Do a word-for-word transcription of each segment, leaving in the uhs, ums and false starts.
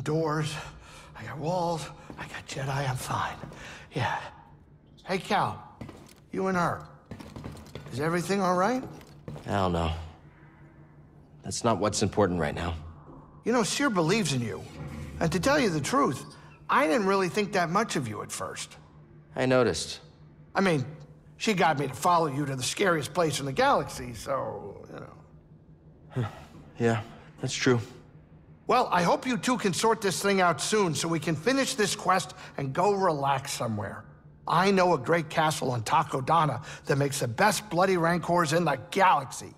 doors, I got walls, I got Jedi, I'm fine. Yeah. Hey, Cal, you and her. Is everything all right? Hell no. That's not what's important right now. You know, Cere believes in you. And to tell you the truth, I didn't really think that much of you at first. I noticed. I mean, she got me to follow you to the scariest place in the galaxy, so, you know. Yeah, that's true. Well, I hope you two can sort this thing out soon so we can finish this quest and go relax somewhere. I know a great castle on Takodana that makes the best bloody rancors in the galaxy.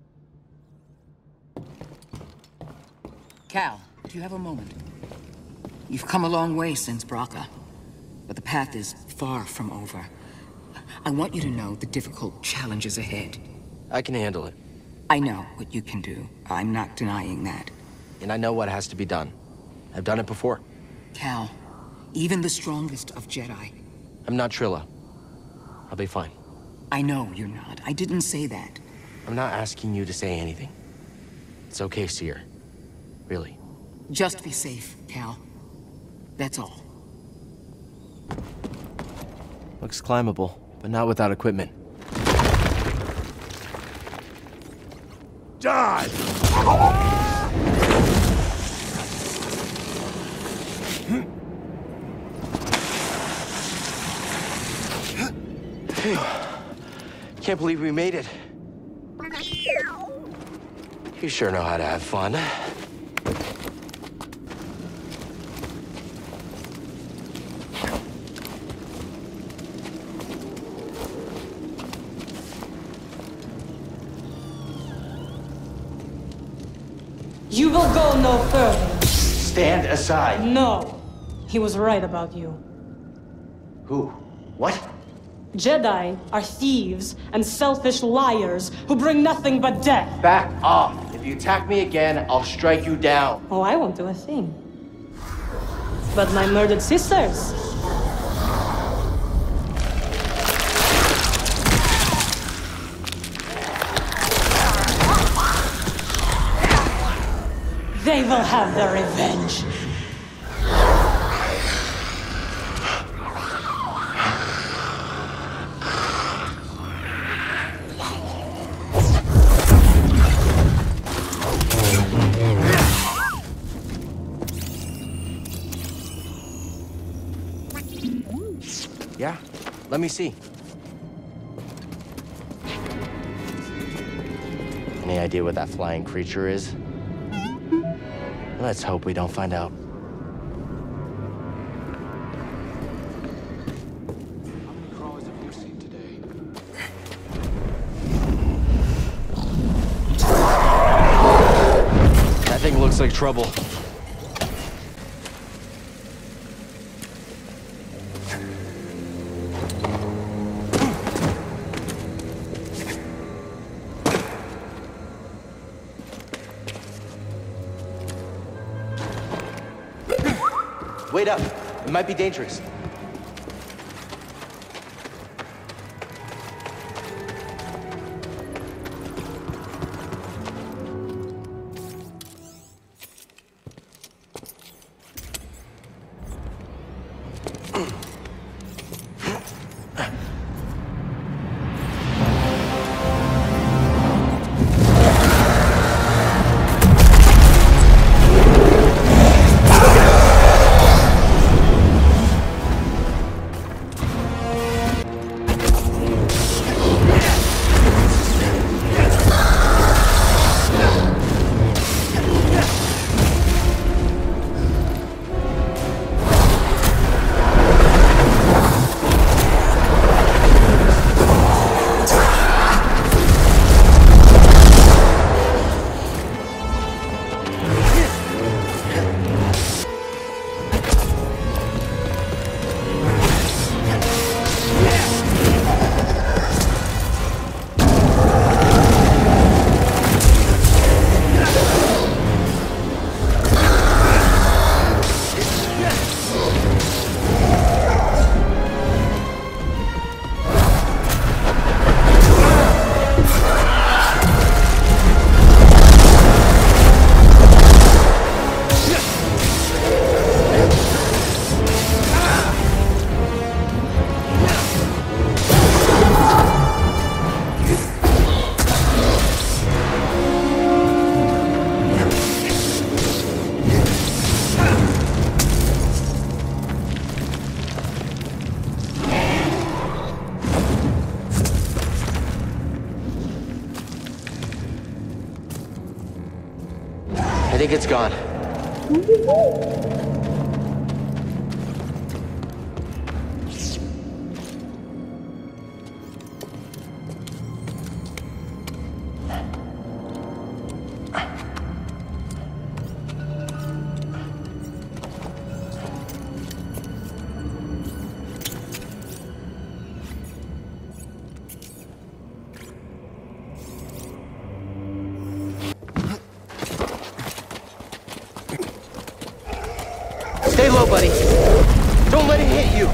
Cal, do you have a moment? You've come a long way since Bracca, but the path is far from over. I want you to know the difficult challenges ahead. I can handle it. I know what you can do. I'm not denying that. And I know what has to be done. I've done it before. Cal, even the strongest of Jedi. I'm not Trilla. I'll be fine. I know you're not. I didn't say that. I'm not asking you to say anything. It's okay, Cere. Really. Just be safe, Cal. That's all. Looks climbable, but not without equipment. Die! Can't believe we made it. You sure know how to have fun. You will go no further. Stand aside. No. He was right about you. Who? What? Jedi are thieves and selfish liars who bring nothing but death. Back off. If you attack me again, I'll strike you down. Oh, I won't do a thing. But my murdered sisters... they will have their revenge. Yeah, let me see. Any idea what that flying creature is? Let's hope we don't find out. How many crawlers have you seen today? That thing looks like trouble. Wait up. It might be dangerous. think it's gone. Stay low, buddy. Don't let it hit you.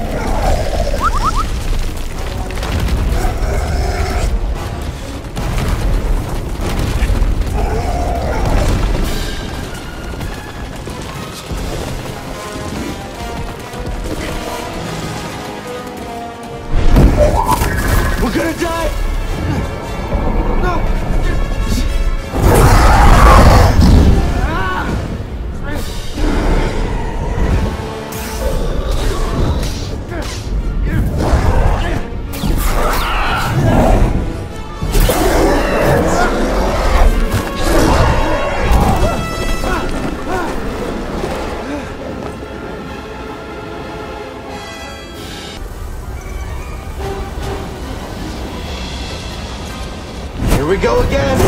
We're gonna die! No! Here we go again!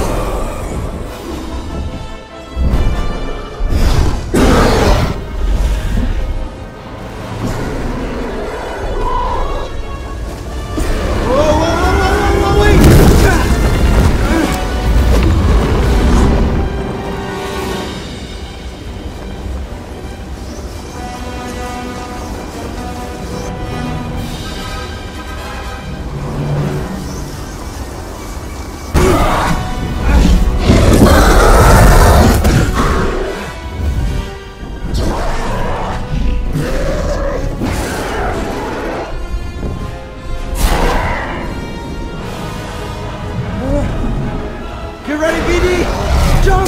Get ready, B D! Jump!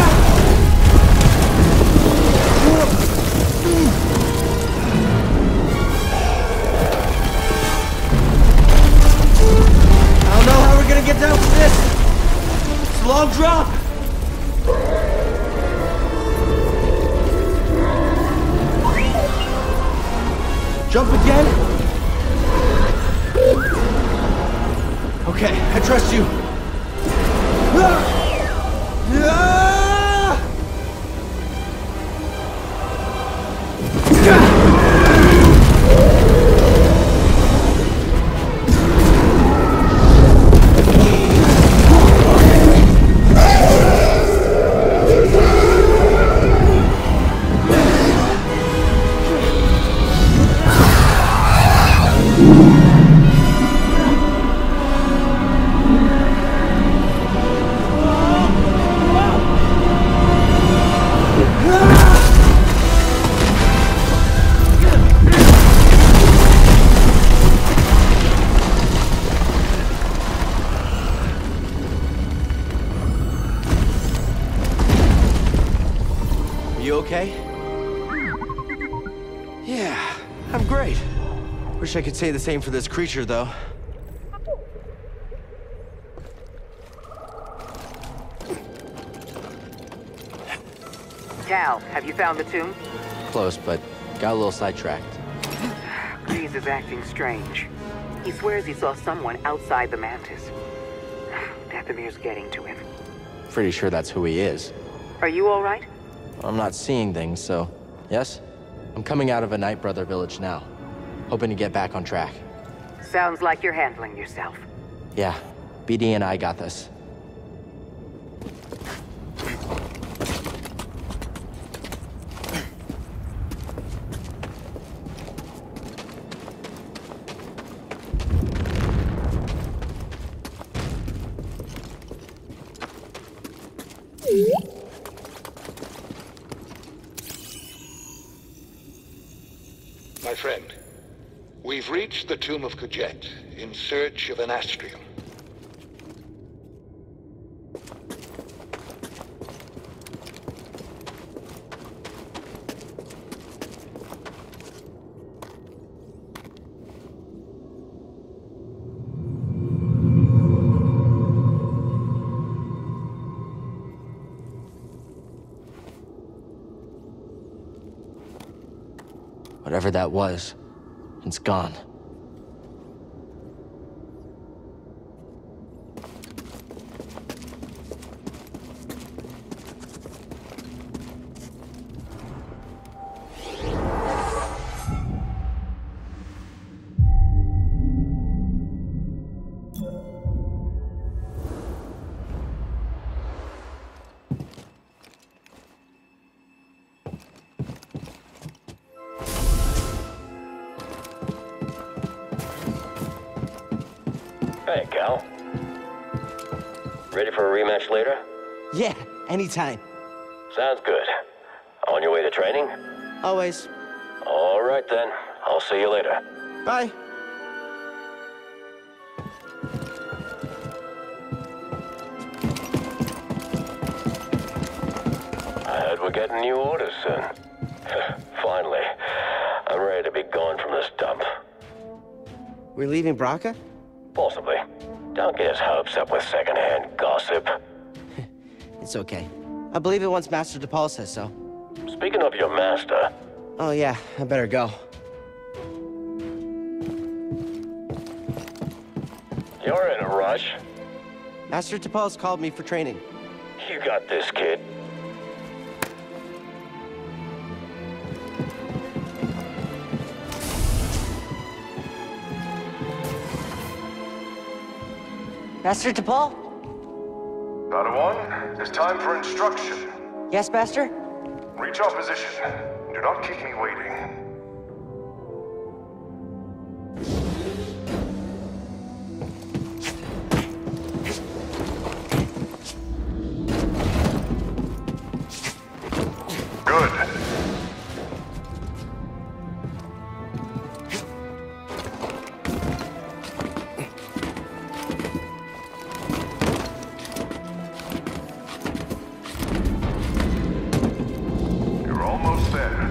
I don't know how we're gonna get down from this. It's a long drop. Jump again? Okay, I trust you. You okay? Yeah, I'm great. Wish I could say the same for this creature, though. Cal, have you found the tomb? Close, but got a little sidetracked. Grease is acting strange. He swears he saw someone outside the Mantis. Dathomir's getting to him. Pretty sure that's who he is. Are you all right? I'm not seeing things, so yes? I'm coming out of a Night Brother village now. Hoping to get back on track. Sounds like you're handling yourself. Yeah, B D and I got this. My friend, we've reached the Tomb of Kujet in search of an Astrium. Whatever that was, it's gone. Hey, Cal. Ready for a rematch later? Yeah, anytime. Sounds good. On your way to training? Always. All right, then. I'll see you later. Bye. I heard we're getting new orders soon. Finally. I'm ready to be gone from this dump. We're leaving Bracca? Possibly. Don't get his hopes up with secondhand gossip. It's okay. I believe it once Master DePaul says so. Speaking of your master... Oh yeah, I better go. You're in a rush. Master DePaul's called me for training. You got this, kid. Master DePaul? Padawan, it's time for instruction. Yes, Master? Reach our position. Do not keep me waiting. Good. You're almost there.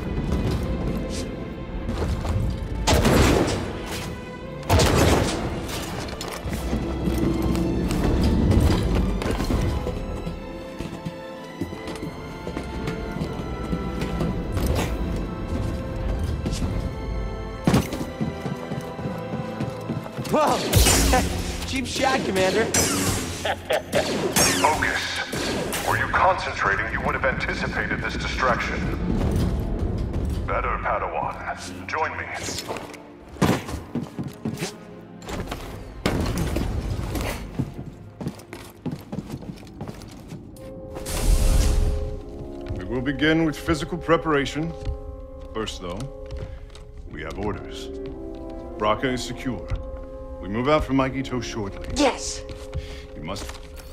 Whoa! Cheap shot, Commander. Focus. Were you concentrating, you would have anticipated this distraction. Better, Padawan. Join me. We will begin with physical preparation. First, though, we have orders. Bracca is secure. We move out from Maikito shortly. Yes! You must...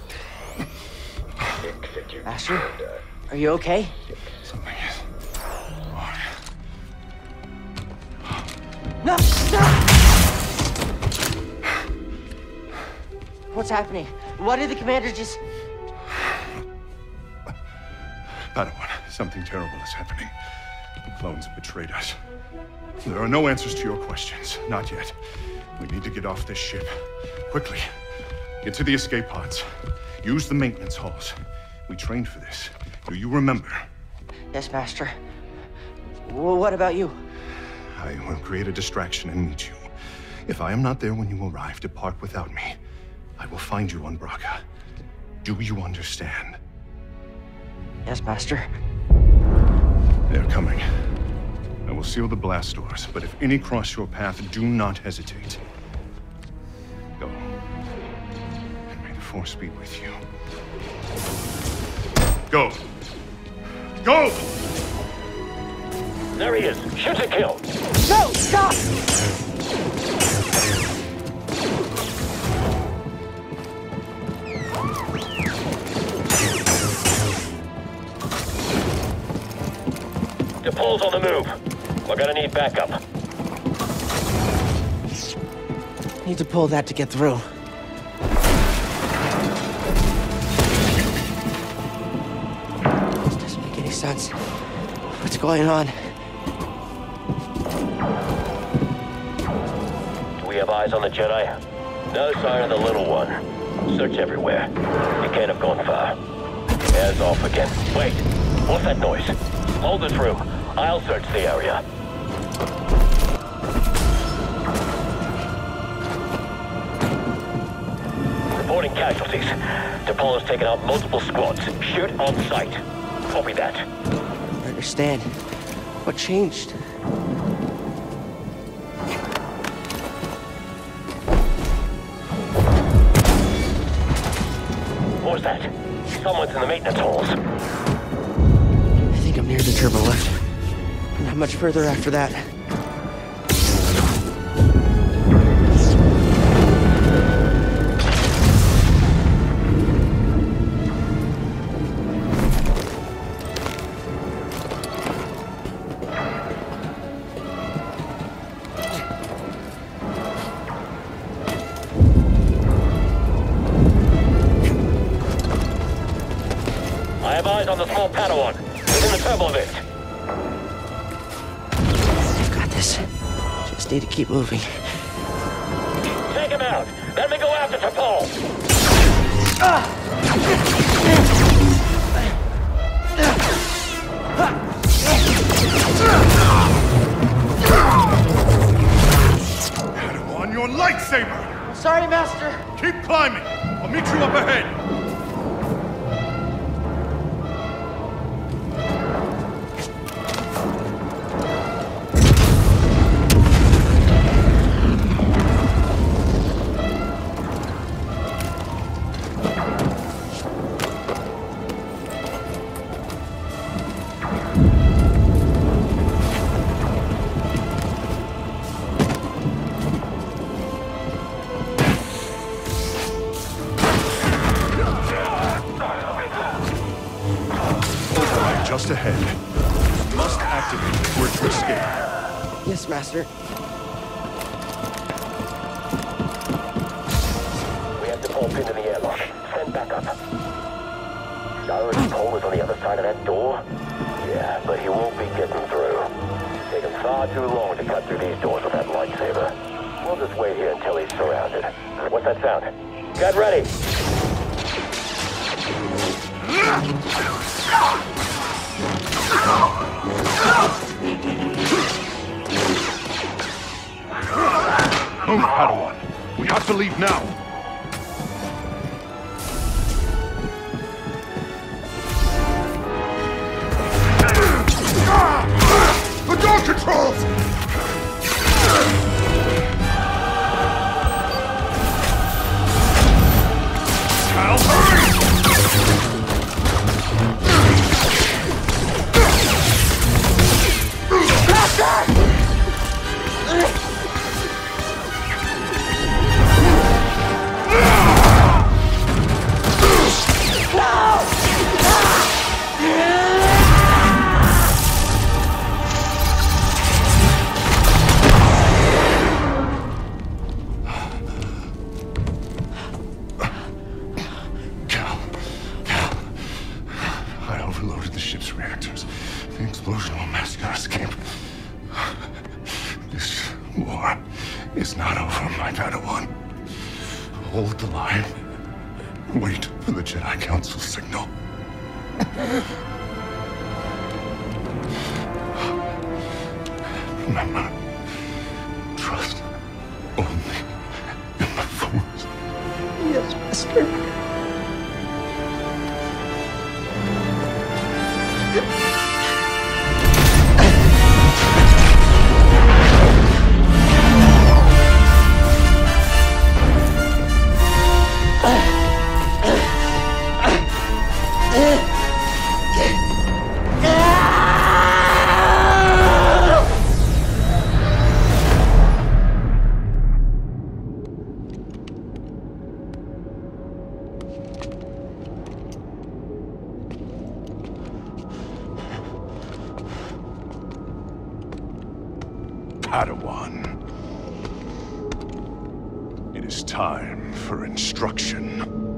Master, are you okay? Something is... No! No! What's happening? Why did the commander just... Padawan, something terrible is happening. The clones have betrayed us. There are no answers to your questions. Not yet. We need to get off this ship. Quickly. Get to the escape pods. Use the maintenance halls. We trained for this. Do you remember? Yes, Master. Well, what about you? I will create a distraction and meet you. If I am not there when you arrive, depart without me. I will find you on Bracca. Do you understand? Yes, Master. They're coming. I will seal the blast doors, but if any cross your path, do not hesitate. Go. And may the Force be with you. Go! Go! There he is. Shoot to kill. No! Stop! DePaul's on the move. We're gonna need backup. Need to pull that to get through. This doesn't make any sense. What's going on? Do we have eyes on the Jedi? No sign of the little one. Search everywhere. He can't have gone far. Air's off again. Wait, what's that noise? Hold it through. I'll search the area. taking casualties. T'Pol's taken out multiple squads. Shoot on sight. Copy that. I understand. What changed? What was that? Someone's in the maintenance halls. I think I'm near the turbo lift. Not much further after that. I have eyes on the small Padawan. Within the turbo lift. I've got this. Just need to keep moving. Take him out. Let me go after T'Pol. Padawan, your lightsaber! Sorry, Master. Keep climbing. I'll meet you up ahead. Just ahead. Must activate if we're to escape. Yes, Master. We have T'Pol pinned in the airlock. Send backup. Know T'Pol is on the other side of that door? Yeah, but he won't be getting through. It's taken far too long to cut through these doors with that lightsaber. We'll just wait here until he's surrounded. What's that sound? Get ready! Move, Padawan. We have to leave now. The door controls! Cal, hurry! The explosion will mask our escape. This war is not over, my Padawan. Hold the line. Wait for the Jedi Council signal. Remember, trust only in the Force. Yes, Master. Padawan. It is time for instruction.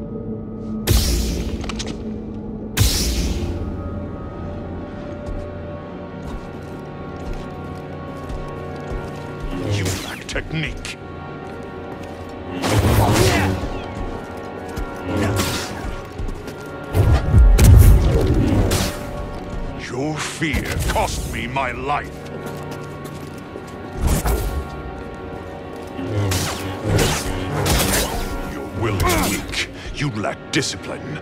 You lack technique. Your fear cost me my life. Your will is weak. You lack discipline.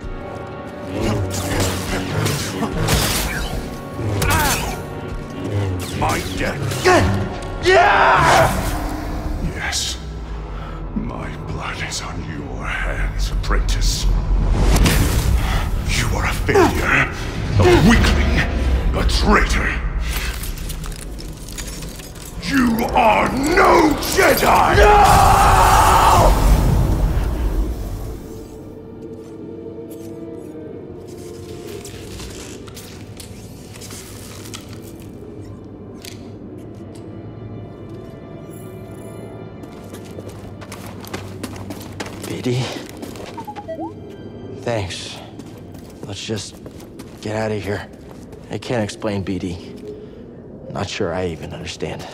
My death. Yeah! Yes. My blood is on your hands, apprentice. You are a failure, a weakling, a traitor. You are no Jedi! No! B D? Thanks. Let's just get out of here. I can't explain B D. Not sure I even understand.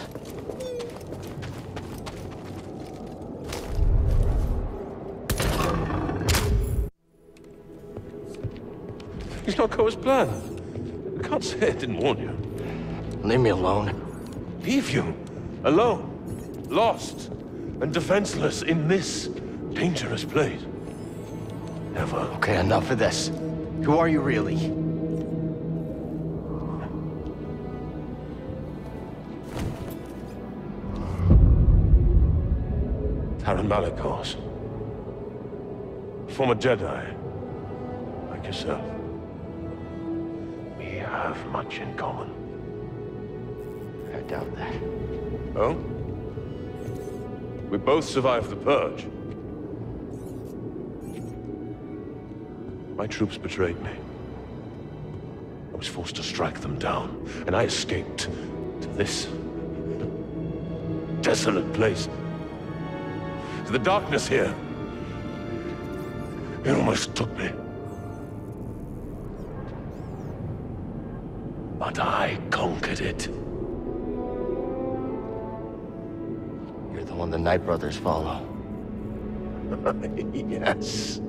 It's not go as planned. I can't say I didn't warn you. Leave me alone. Leave you alone, lost, and defenseless in this dangerous place. Never. Okay, enough of this. Who are you really? Taron Malicos. Former Jedi, like yourself. We have much in common. I doubt that. Oh? We both survived the Purge. My troops betrayed me. I was forced to strike them down, and I escaped to this desolate place. To the darkness here. It almost took me. But I conquered it. You're the one the Night Brothers follow. Yes.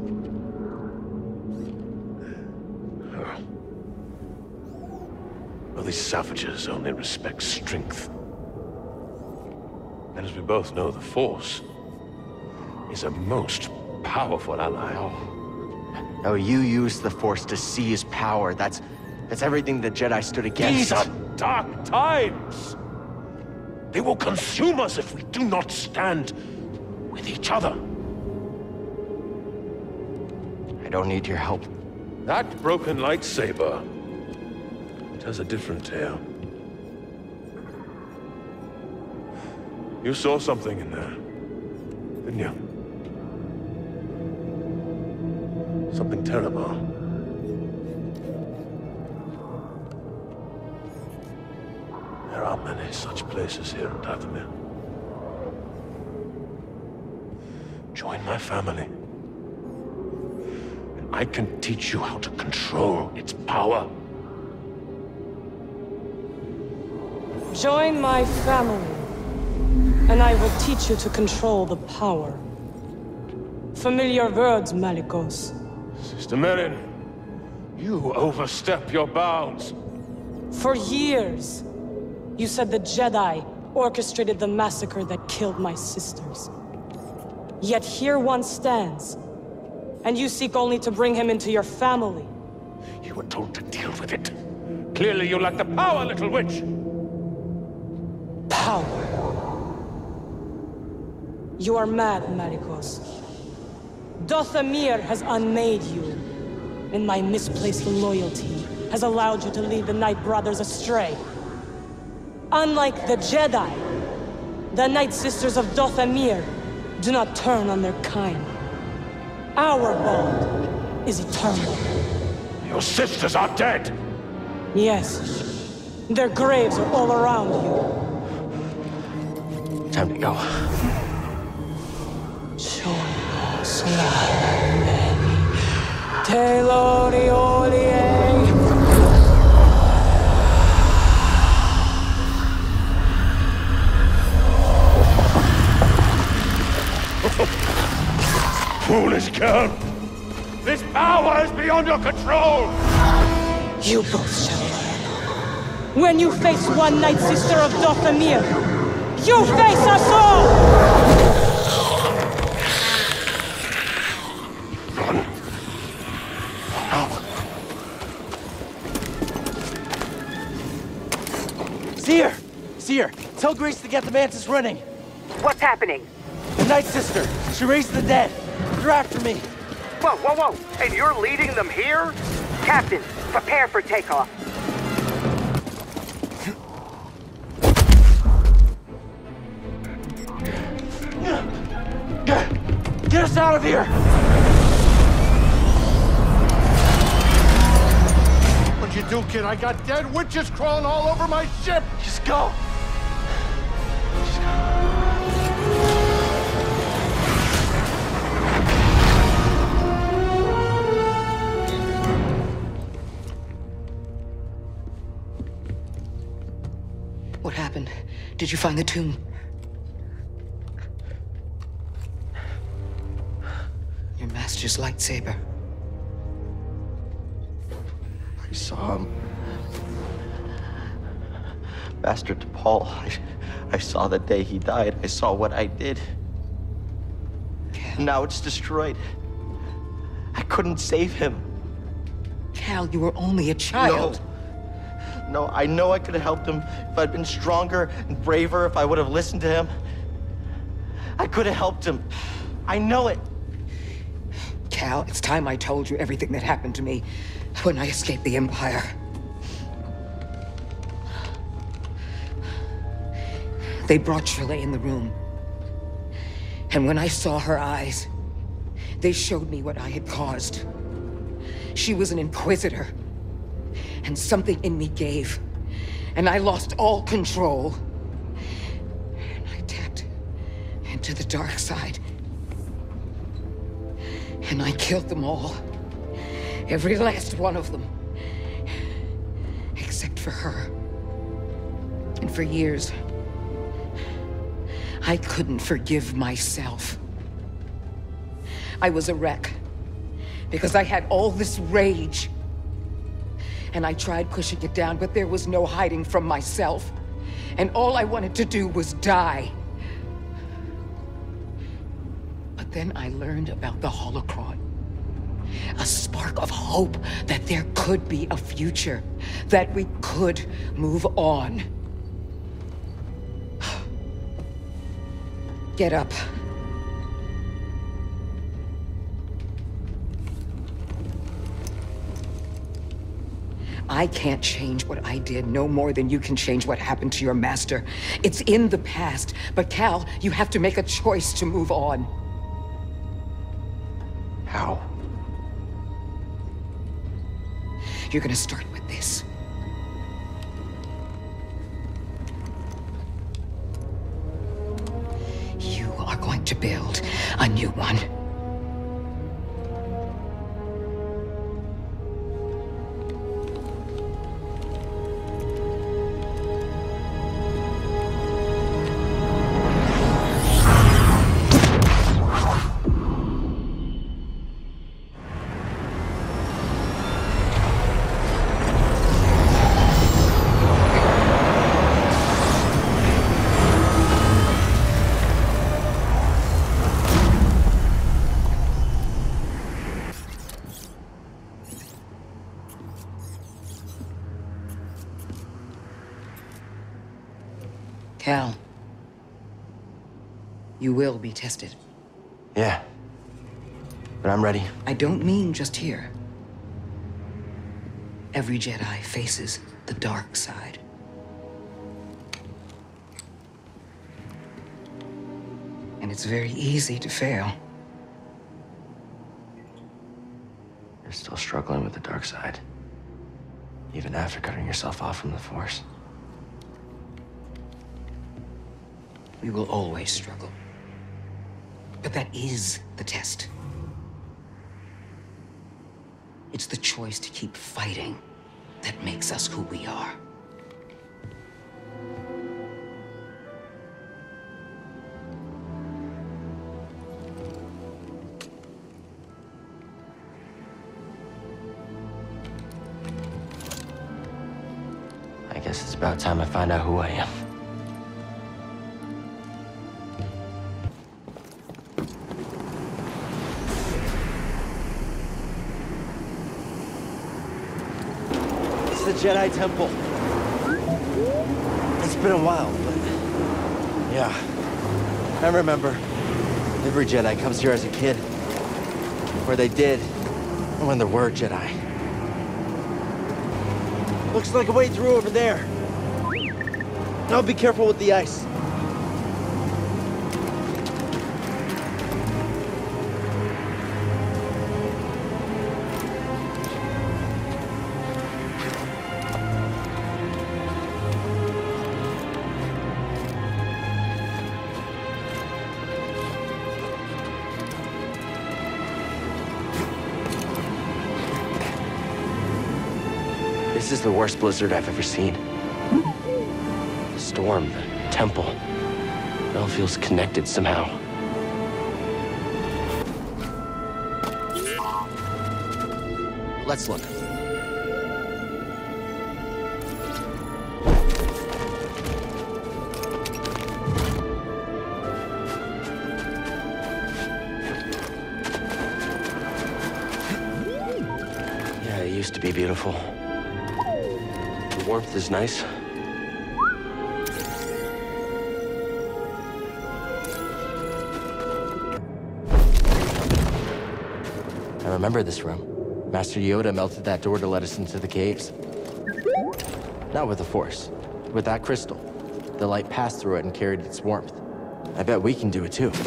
Well, these savages only respect strength. And as we both know, the Force is a most powerful ally. No. No, you used the Force to seize power. That's... that's everything the Jedi stood against. These are dark times! They will consume us if we do not stand with each other. I don't need your help. That broken lightsaber tells a different tale. You saw something in there, didn't you? Something terrible. There are many such places here in Dathomir. Join my family. And I can teach you how to control its power. Join my family, and I will teach you to control the power. Familiar words, Malicos. Sister Merrin, you overstep your bounds. For years, you said the Jedi orchestrated the massacre that killed my sisters. Yet here one stands, and you seek only to bring him into your family. You were told to deal with it. Clearly you lack the power, little witch. Power. You are mad, Malicos. Dathomir has unmade you, and my misplaced loyalty has allowed you to lead the Night Brothers astray. Unlike the Jedi, the Night Sisters of Dathomir do not turn on their kind. Our bond is eternal. Your sisters are dead! Yes. Their graves are all around you. Time to go. Foolish girl! This power is beyond your control! You both shall learn. When you face one Night Sister of Dathomir, you face us all! Run. here. Tell Grace to get the Mantis running. What's happening? The Night Sister. She raised the dead. They're after me. Whoa, whoa, whoa! And you're leading them here? Captain, prepare for takeoff. Get us out of here! What'd you do, kid? I got dead witches crawling all over my ship! Just go! Just go. What happened? Did you find the tomb? Your master's lightsaber. I saw him. Master T'Pol, I, I saw the day he died. I saw what I did. Cal. Now it's destroyed. I couldn't save him. Cal, you were only a child. No. No, I know I could have helped him if I'd been stronger and braver, if I would have listened to him. I could have helped him. I know it. Cal, it's time I told you everything that happened to me when I escaped the Empire. They brought Shirley in the room. And when I saw her eyes, they showed me what I had caused. She was an Inquisitor. And something in me gave. And I lost all control. And I tapped into the dark side. And I killed them all. Every last one of them. Except for her. And for years, I couldn't forgive myself. I was a wreck. Because I had all this rage. And I tried pushing it down, but there was no hiding from myself. And all I wanted to do was die. But then I learned about the Holocron. A spark of hope that there could be a future. That we could move on. Get up. I can't change what I did no more than you can change what happened to your master. It's in the past. But Cal, you have to make a choice to move on. How? You're gonna start with this. You are going to build a new one. Cal, you will be tested. Yeah. But I'm ready. I don't mean just here. Every Jedi faces the dark side. And it's very easy to fail. You're still struggling with the dark side. Even after cutting yourself off from the Force. We will always struggle. But that is the test. It's the choice to keep fighting that makes us who we are. I guess it's about time I find out who I am. The Jedi Temple. Let's been a while, but yeah. I remember every Jedi comes here as a kid. Or they did, or when there were Jedi. Looks like a way through over there. Now be careful with the ice. This is the worst blizzard I've ever seen. The storm, the temple, it all feels connected somehow. Let's look. Yeah, it used to be beautiful. The warmth is nice. I remember this room. Master Yoda melted that door to let us into the caves. Not with the Force, with that crystal. The light passed through it and carried its warmth. I bet we can do it too.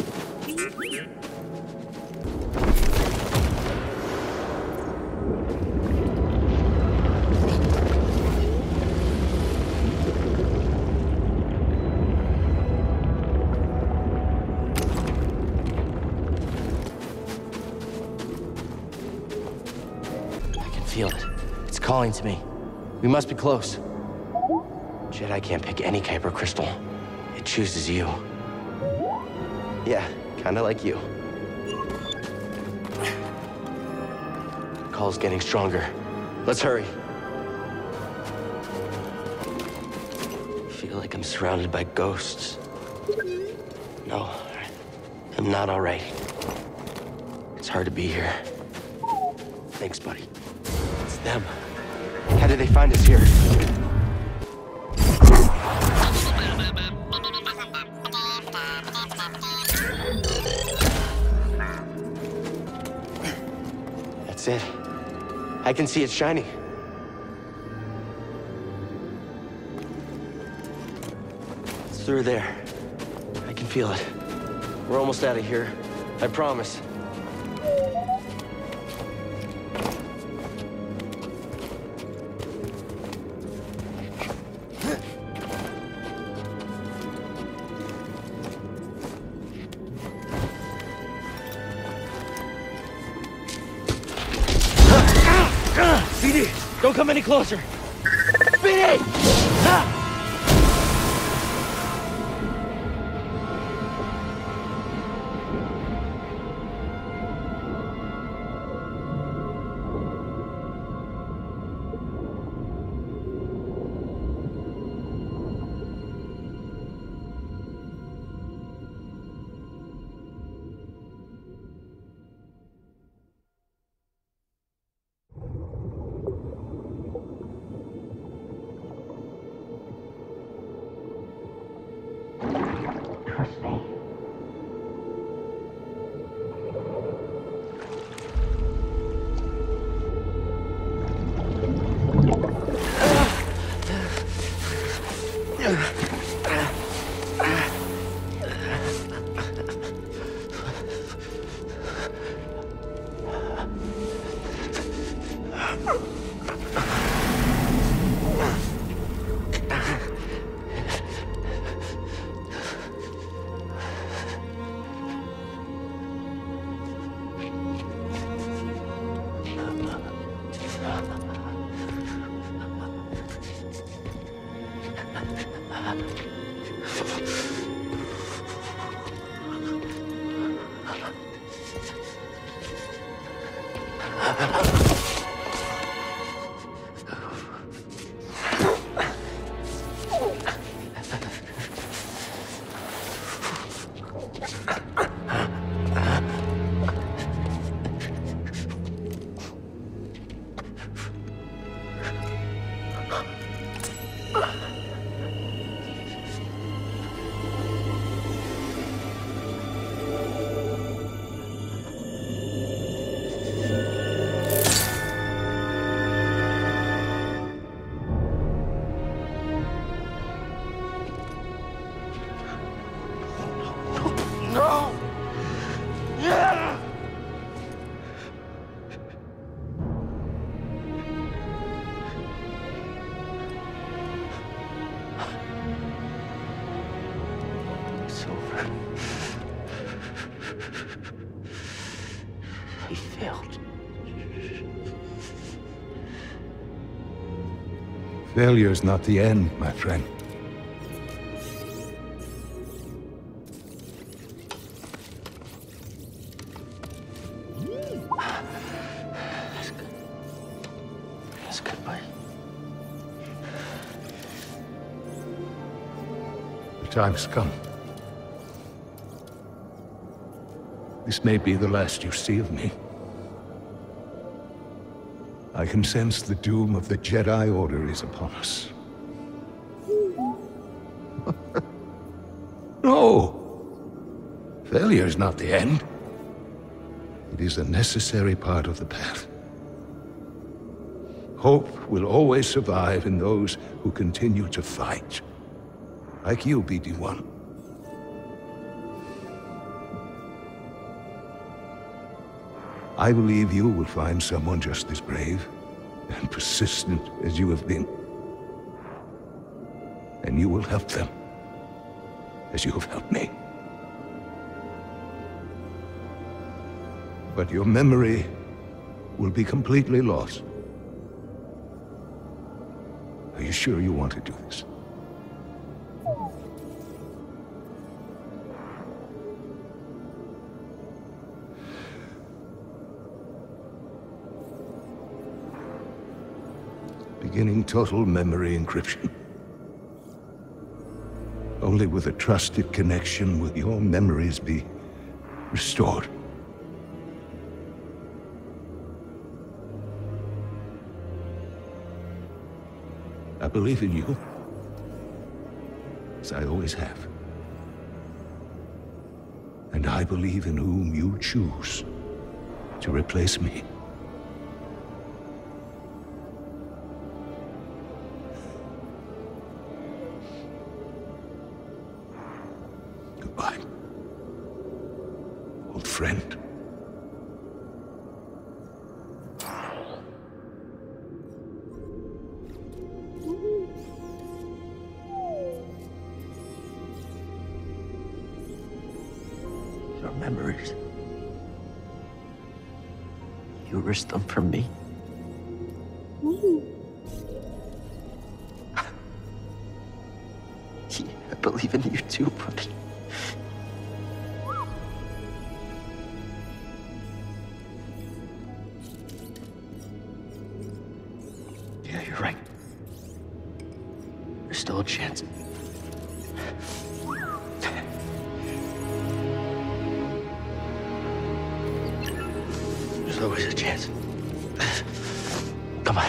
Feel it. It's calling to me. We must be close. Jedi can't pick any Kyber crystal. It chooses you. Yeah, kinda like you. The call's getting stronger. Let's hurry. I feel like I'm surrounded by ghosts. No, I'm not all right. It's hard to be here. Thanks, buddy. It's them. How did they find us here? That's it. I can see it shining. It's through there. I can feel it. We're almost out of here. I promise. B D, don't come any closer. B D! Ah! Trust me. He failed. Failure's not the end, my friend. That's good. That's good, buddy. The time's come. This may be the last you see of me. I can sense the doom of the Jedi Order is upon us. No! Failure's not the end. It is a necessary part of the path. Hope will always survive in those who continue to fight. Like you, B D one. I believe you will find someone just as brave and persistent as you have been. And you will help them, as you have helped me. But your memory will be completely lost. Are you sure you want to do this? Beginning total memory encryption. Only with a trusted connection will your memories be restored. I believe in you, as I always have. And I believe in whom you choose to replace me. Goodbye, old friend. Your memories. You risked them for me. Yeah, I believe in you too, buddy. Yeah, you're right. There's still a chance. There's always a chance. Come on.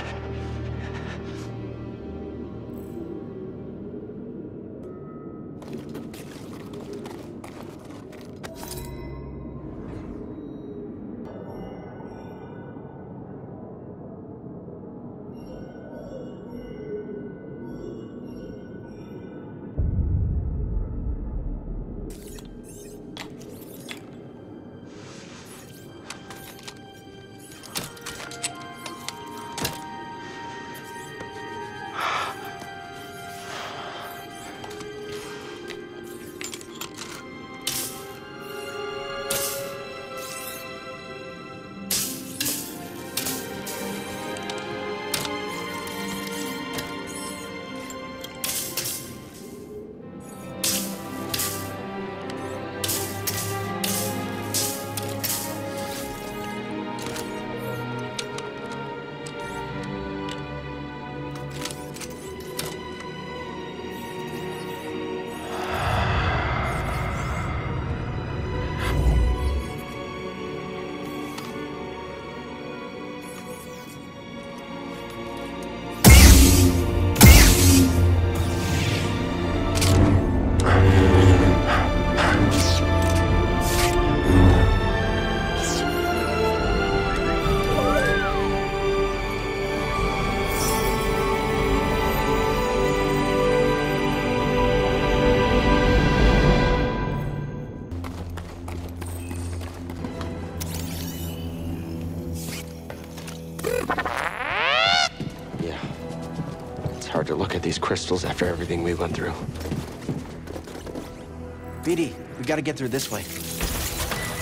Hard to look at these crystals after everything we went through. B D, we gotta get through this way.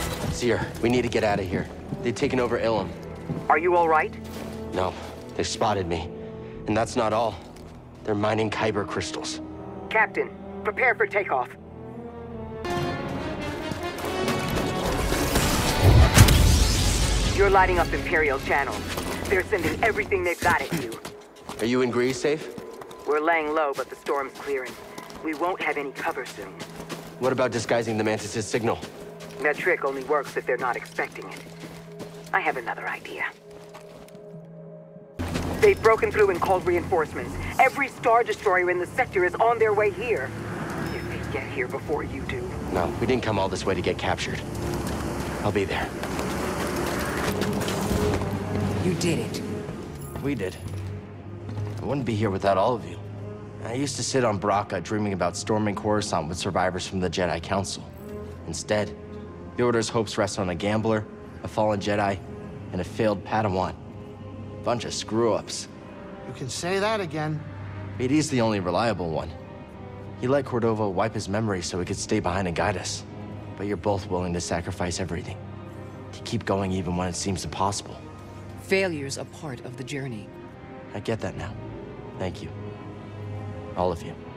Cere, we need to get out of here. They've taken over Ilum. Are you all right? No, they spotted me. And that's not all. They're mining Kyber crystals. Captain, prepare for takeoff. You're lighting up Imperial channels. They're sending everything they've got at you. Are you and Grease safe? We're laying low, but the storm's clearing. We won't have any cover soon. What about disguising the Mantis' signal? That trick only works if they're not expecting it. I have another idea. They've broken through and called reinforcements. Every Star Destroyer in the sector is on their way here. If they get here before you do. No, we didn't come all this way to get captured. I'll be there. You did it. We did. I wouldn't be here without all of you. I used to sit on Bracca dreaming about storming Coruscant with survivors from the Jedi Council. Instead, the Order's hopes rest on a gambler, a fallen Jedi, and a failed Padawan. Bunch of screw-ups. You can say that again. Beatty's the only reliable one. He let Cordova wipe his memory so he could stay behind and guide us. But you're both willing to sacrifice everything. To keep going even when it seems impossible. Failure's a part of the journey. I get that now. Thank you. All of you.